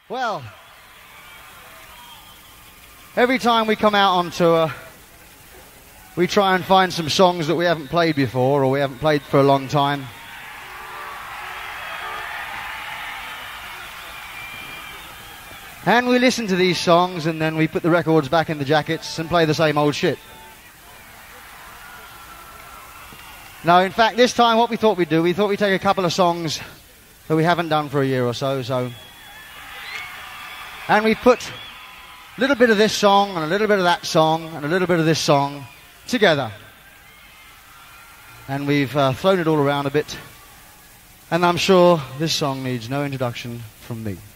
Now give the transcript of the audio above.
Well, every time we come out on tour, we try and find some songs that we haven't played before or we haven't played for a long time. And we listen to these songs and then we put the records back in the jackets and play the same old shit. Now, in fact, this time what we thought we'd do, we thought we'd take a couple of songs that we haven't done for a year or so. And we put a little bit of this song and a little bit of that song and a little bit of this song together. And we've thrown it all around a bit. And I'm sure this song needs no introduction from me.